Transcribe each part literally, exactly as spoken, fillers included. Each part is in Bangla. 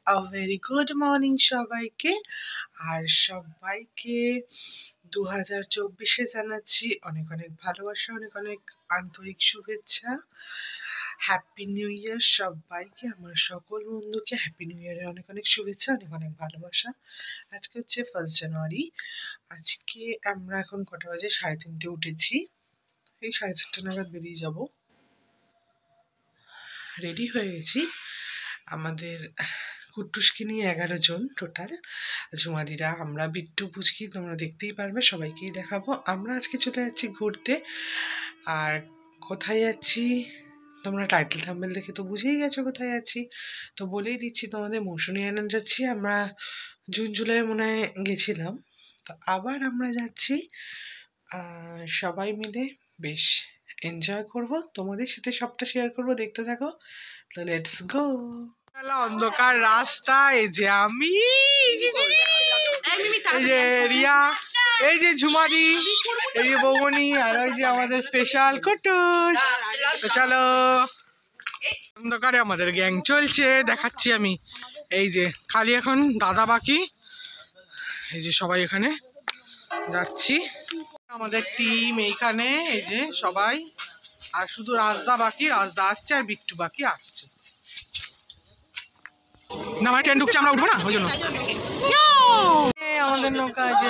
আ ভেরি গুড মর্নিং সবাইকে। আর সবাইকে দু হাজার চব্বিশে জানাচ্ছি অনেক অনেক ভালোবাসা, অনেক অনেক আন্তরিক শুভেচ্ছা। হ্যাপি নিউ ইয়ার সবাইকে, আমার সকল বন্ধুকে হ্যাপি নিউ ইয়ারের অনেক অনেক শুভেচ্ছা, অনেক অনেক ভালোবাসা। আজকে হচ্ছে ফার্স্ট জানুয়ারি। আজকে আমরা এখন কটা বাজে, সাড়ে তিনটে উঠেছি। এই সাড়ে চারটে নাগাদ বেরিয়ে যাব। রেডি হয়ে গেছি। আমাদের কুট্টুসকে নিয়ে এগারো জন টোটাল, ঝুমাদিরা, আমরা, বিট্টু, পুচকি, তোমরা দেখতেই পারবে, সবাইকেই দেখাবো। আমরা আজকে চলে যাচ্ছি ঘুরতে। আর কোথায় যাচ্ছি তোমরা টাইটেল থাম্বনেল দেখে তো বুঝেই গেছো কোথায় যাচ্ছি, তো বলেই দিচ্ছি তোমাদের। মৌসুনি আইল্যান্ড যাচ্ছি আমরা। জুন জুলাই মনে হয় গেছিলাম, তো আবার আমরা যাচ্ছি সবাই মিলে। বেশ এনজয় করব, তোমাদের সাথে সবটা শেয়ার করব, দেখতে থাকো। তো লেটস গো। অন্ধকার রাস্তা, এই যে আমি, এই যে রিয়া, এই যে ঝুমাদি, এই যে বৌমনি, আর ওই যে আমাদের স্পেশাল কুট্টুস। তো চলো, অন্ধকারে আমাদের গ্যাং চলছে, দেখাচ্ছি আমি। এই যে খালি এখন দাদা বাকি, এই যে সবাই এখানে যাচ্ছি, আমাদের টিম এইখানে, এই যে সবাই। আর শুধু রাজদা বাকি, রাজদা আসছে, আর বিট্টু বাকি আসছে। না আমার ট্রেন ঢুকছে, আমরা উঠবো না, ওই জন্য আমাদের নৌকা আছে।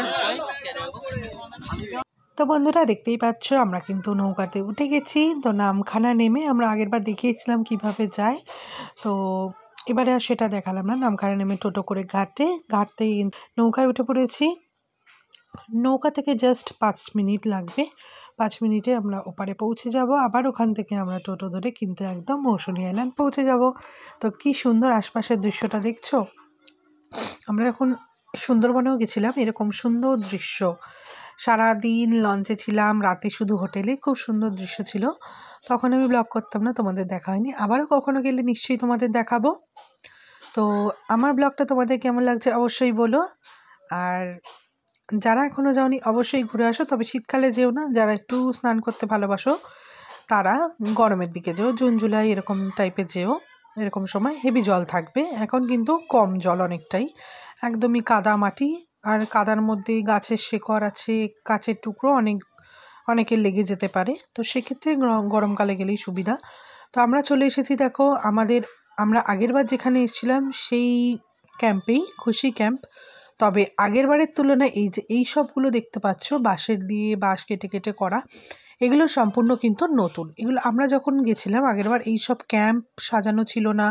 তো বন্ধুরা দেখতেই পাচ্ছ আমরা কিন্তু নৌকাতে উঠে গেছি। তো নামখানা নেমে আমরা আগেরবার দেখিয়েছিলাম কিভাবে যায়, তো এবারে আর সেটা দেখালাম না। নামখানা নেমে টোটো করে ঘাটে ঘাটতেই নৌকায় উঠে পড়েছি। নৌকা থেকে জাস্ট পাঁচ মিনিট লাগবে, পাঁচ মিনিটে আমরা ওপারে পৌঁছে যাব। আবার ওখান থেকে আমরা টোটো ধরে কিন্তু একদম মৌসুনি আইল্যান্ড পৌঁছে যাব। তো কি সুন্দর আশপাশের দৃশ্যটা দেখছো। আমরা এখন সুন্দরবনেও গেছিলাম, এরকম সুন্দর দৃশ্য। সারাদিন লঞ্চে ছিলাম, রাতে শুধু হোটেলে, খুব সুন্দর দৃশ্য ছিল। তখন আমি ব্লগ করতাম না, তোমাদের দেখা হয়নি। আবারও কখনো গেলে নিশ্চয়ই তোমাদের দেখাবো। তো আমার ব্লগটা তোমাদের কেমন লাগছে অবশ্যই বলো। আর যারা এখনও যাওনি অবশ্যই ঘুরে আসো, তবে শীতকালে যেও না। যারা একটু স্নান করতে ভালোবাসো তারা গরমের দিকে যেও, জুন জুলাই এরকম টাইপের যেও। এরকম সময় হেভি জল থাকবে। এখন কিন্তু কম জল অনেকটাই, একদমই কাদা মাটি, আর কাদার মধ্যে গাছের শেকড় আছে, কাছের টুকরো অনেক অনেকের লেগে যেতে পারে। তো সেক্ষেত্রে গরমকালে গেলেই সুবিধা। তো আমরা চলে এসেছি, দেখো আমাদের, আমরা আগেরবার যেখানে এসেছিলাম সেই ক্যাম্পেই, খুশি ক্যাম্প। তবে আগের বারের তুলনায় এই যে এই সবগুলো দেখতে পাচ্ছ, বাঁশের দিয়ে বাঁশ কেটে কেটে করা, এগুলো সম্পূর্ণ কিন্তু নতুন। এগুলো আমরা যখন গেছিলাম আগেরবার এই সব ক্যাম্প সাজানো ছিল না।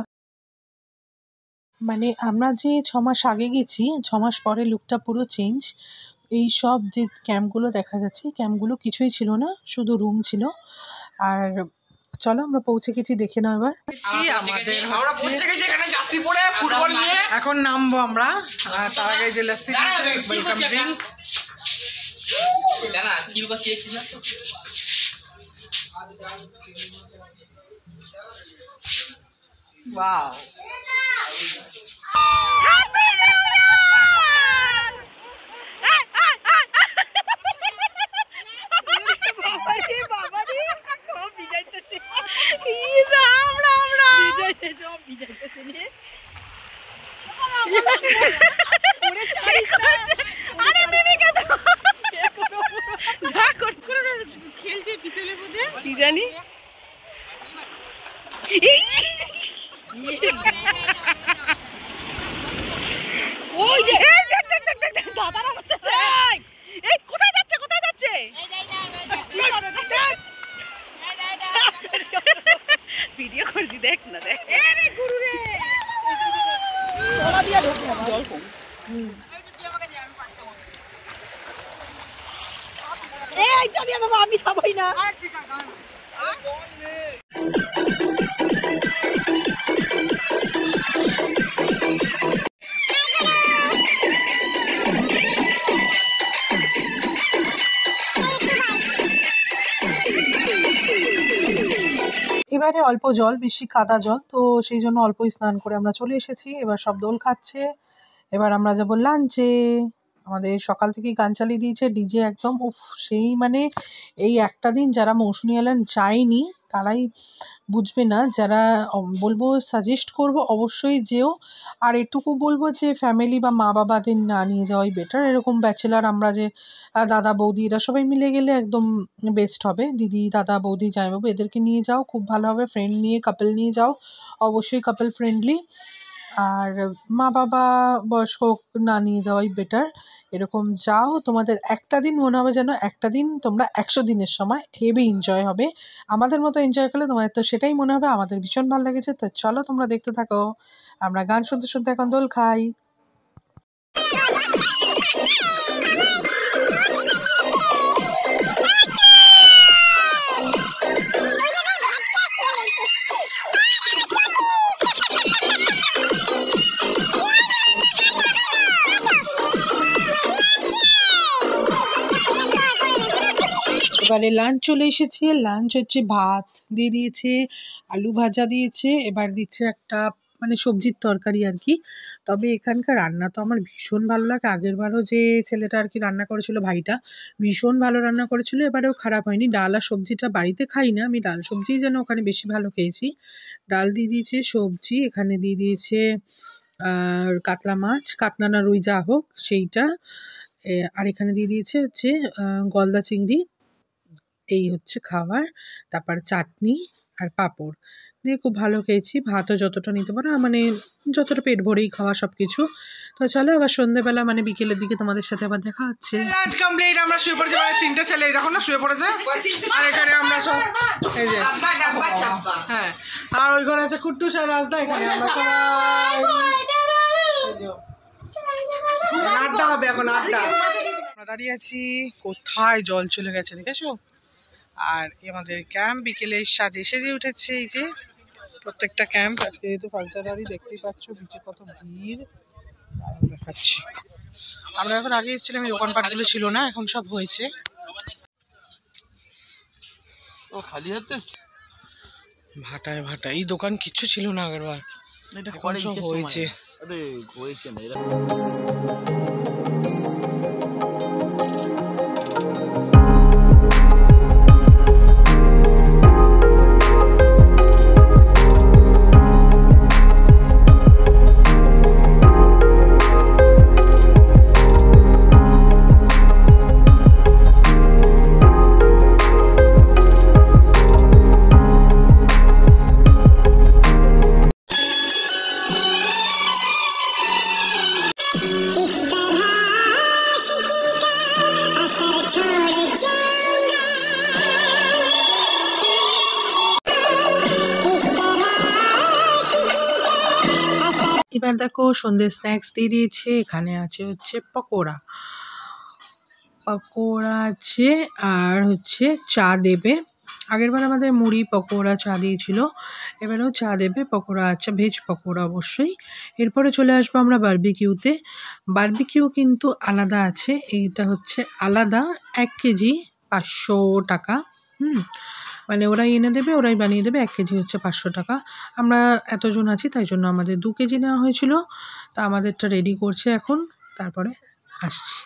মানে আমরা যে ছ মাস আগে গেছি, ছ মাস পরে লুকটা পুরো চেঞ্জ। এই সব যে ক্যাম্পগুলো দেখা যাচ্ছে, ক্যাম্পগুলো কিছুই ছিল না, শুধু রুম ছিল। আর চলো আমরা পৌঁছে গেছি, দেখে নাও এবার। এখন নামবো আমরা, তার আগে যে lassi welcome drinks. Wow, video করছি, দেখ না, দেখ এইটা দিয়ে দেবো, আমি সবাই না। এবারে অল্প জল, বেশি কাদা জল, তো সেই জন্য অল্পই স্নান করে আমরা চলে এসেছি। এবার সব দোল খাচ্ছে, এবার আমরা যাব লাঞ্চে। আমাদের সকাল থেকেই গান চালিয়ে দিয়েছে ডিজে একদম। উফ, সেই মানে এই একটা দিন যারা মৌসুনি আইল্যান্ড যায়নি তারাই বুঝবে না, যারা বলবো সাজেস্ট করব অবশ্যই যেও। আর এটুকু বলবো যে ফ্যামিলি বা মা বাবাদের না নিয়ে যাওয়াই বেটার। এরকম ব্যাচেলার আমরা যে দাদা বৌদি এরা সবাই মিলে গেলে একদম বেস্ট হবে। দিদি দাদা বৌদি জামাইবাবু এদেরকে নিয়ে যাও, খুব ভালো হবে। ফ্রেন্ড নিয়ে কাপল নিয়ে যাও, অবশ্যই কাপল ফ্রেন্ডলি। আর মা বাবা বয়স্ক না নিয়ে যাওয়াই বেটার। এরকম যাও, তোমাদের একটা দিন মনে হবে যেন একটা দিন তোমরা একশো দিনের সময় হেভি এনজয় হবে। আমাদের মতো এনজয় করলে তোমাদের তো সেটাই মনে হবে। আমাদের ভীষণ ভালো লেগেছে। তো চলো তোমরা দেখতে থাকো, আমরা গান শুনতে শুনতে এখন দোল খাই। এবারে লাঞ্চ চলে এসেছে। লাঞ্চ হচ্ছে ভাত দিয়ে দিয়েছে, আলু ভাজা দিয়েছে, এবার দিচ্ছে একটা মানে সবজির তরকারি আর কি। তবে এখানকার রান্না তো আমার ভীষণ ভালো লাগে। আগের বারও যে ছেলেটা আর কি রান্না করেছিল, ভাইটা ভীষণ ভালো রান্না করেছিল, এবারেও খারাপ হয়নি। ডাল আর সবজিটা বাড়িতে খাই না আমি, ডাল সবজিই যেন ওখানে বেশি ভালো খেয়েছি। ডাল দিয়ে দিয়েছে, সবজি এখানে দিয়ে দিয়েছে আর কাতলা মাছ, কাতলা না রুই যা হোক সেইটা। আর এখানে দিয়ে দিয়েছে হচ্ছে গলদা চিংড়ি। এই হচ্ছে খাবার। তারপর চাটনি আর পাঁপড় দিয়ে খুব ভালো খেয়েছি। ভাতও যতটা নিতে পারো, মানে যতটা পেট ভরেই খাওয়া সব কিছু। তো চলো আবার সন্ধ্যেবেলা মানে বিকেলের দিকে তোমাদের সাথে আবার দেখা হচ্ছে। লাঞ্চ কমপ্লিট, আমরা শুয়ে পড়েছি। মানে তিনটে ছেলে দেখো না শুয়ে পড়েছে। আর এখানে আমরা সব এই যে হ্যাঁ, আর ওই ঘরে আছে কুট্টুস আর রাজদা। এখানে আমরা সবাই আড্ডা হবে, এখন আড্ডা। আমরা দাঁড়িয়ে আছি, কোথায় জল চলে গেছে দেখেছো। আর আমাদের ক্যাম্প বিকেলে সাজে সেজে উঠেছে। এই যে প্রত্যেকটা ক্যাম্প আজকে যেহেতু ফার্স্ট জানুয়ারি, দেখতেই পাচ্ছ নিচে কত ভিড় দেখাচ্ছি। আমরা এখন আগে এসেছিলাম, এই দোকানপাটগুলো ছিল না, এখন সব হয়েছে। ও খালি হাতে ভাটায় ভাটা, এই দোকান কিচ্ছু ছিল না আগের বার, এখন সব হয়েছে। আরে হয়েছে না এরা। এবার দেখো সন্ধ্যে স্ন্যাক্স দিয়ে দিয়েছে। এখানে আছে হচ্ছে পকোড়া, পকোড়া আছে আর হচ্ছে চা দেবে। আগেরবার আমাদের মুড়ি পকোড়া চা দিয়েছিল, এবারেও চা দেবে, পকোড়া আছে, ভেজ পকোড়া অবশ্যই। এরপরে চলে আসবো আমরা বারবিকিউতে। বারবিকিউ কিন্তু আলাদা আছে, এইটা হচ্ছে আলাদা, এক কেজি পাঁচশো টাকা। হুম মানে ওরাই এনে দেবে, ওরাই বানিয়ে দেবে। এক কেজি হচ্ছে পাঁচশো টাকা। আমরা এতজন আছি তাই জন্য আমাদের দু কেজি নেওয়া হয়েছিল। তা আমাদেরটা রেডি করছে এখন, তারপরে আসছি।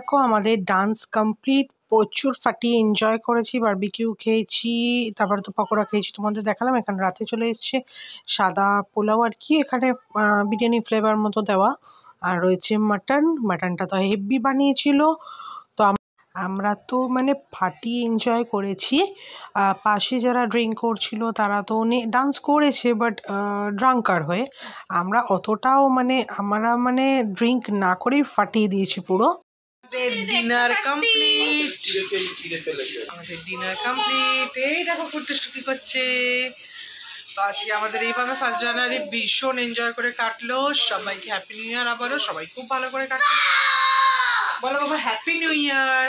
দেখো আমাদের ডান্স কমপ্লিট, প্রচুর ফাটিয়ে এনজয় করেছি, বারবিকিউ খেয়েছি, তারপরে তো পকোড়া খেয়েছি, তোমাদের দেখালাম। এখানে রাতে চলে এসছে সাদা পোলাও আর কি, এখানে বিরিয়ানি ফ্লেভার মতো দেওয়া, আর রয়েছে মাটন। মাটনটা তো হেভি বানিয়েছিল। তো আমরা তো মানে ফাটিয়ে এনজয় করেছি। পাশে যারা ড্রিঙ্ক করছিল তারা তো ডান্স করেছে, বাট ড্রাঙ্কার হয়ে। আমরা অতটাও মানে আমরা মানে ড্রিঙ্ক না করেই ফাটিয়ে দিয়েছি পুরো। ডিনার কমপ্লিট, আমাদের ডিনার কমপ্লিট। এই দেখো কুট্টুস কি করছে। তো আজকে আমাদের এইভাবে ফার্স্ট জানুয়ারি ভীষণ এনজয় করে কাটলো। সবাইকে হ্যাপি নিউ ইয়ার। আবারও সবাই খুব ভালো করে কাটলো। বলো বাবা হ্যাপি নিউ ইয়ার।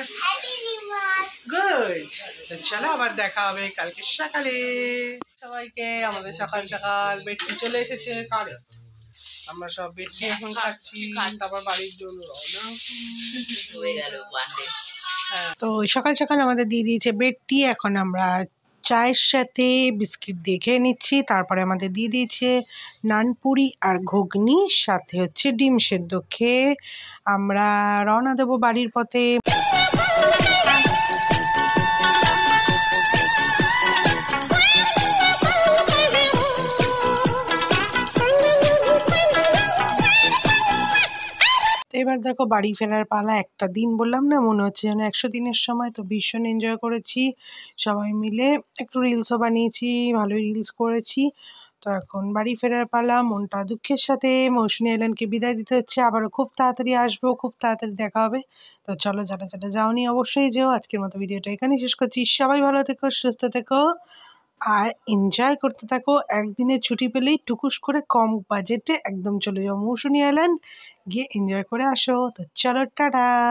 গুড। তো চলো আবার দেখা হবে কালকে সকালে। সবাইকে আমাদের সকাল সকাল বেডটি চলে এসেছে। কারে আমরা সব বেডটি এখন খাচ্ছি, তারপর বাড়ির জন্য রওনা হয়ে গেল। তো সকাল সকাল আমাদের দিয়ে দিয়েছে বেডটি, এখন আমরা চায়ের সাথে বিস্কিট দিয়ে খেয়ে নিচ্ছি। তারপরে আমাদের দিয়ে দিয়েছে নানপুরি আর ঘুগনি, সাথে হচ্ছে ডিম সেদ্ধ। খেয়ে আমরা রওনা দেবো বাড়ির পথে। এবার দেখো বাড়ি ফেরার পালা। একটা দিন বললাম না, মনে হচ্ছে যেন একশো দিনের সময়। তো ভীষণ এনজয় করেছি সবাই মিলে, একটু রিলসও বানিয়েছি, ভালোই রিলস করেছি। তো এখন বাড়ি ফেরার পালা। মনটা দুঃখের সাথে মৌসুমী আইল্যান্ডকে বিদায় দিতে হচ্ছে। আবারও খুব তাড়াতাড়ি আসবো, খুব তাড়াতাড়ি দেখা হবে। তো চলো, যারা যারা যাওনি অবশ্যই যেও। আজকের মতো ভিডিওটা এখানেই শেষ করছি। সবাই ভালো থেকো, সুস্থ থেকো আর এনজয় করতে থাকো। একদিনের ছুটি পেলেই টুকুস করে কম বাজেটে একদম চলে যাও মৌসুমী আইল্যান্ড, গিয়ে এনজয় করে আসো। তো চলো, টাটা।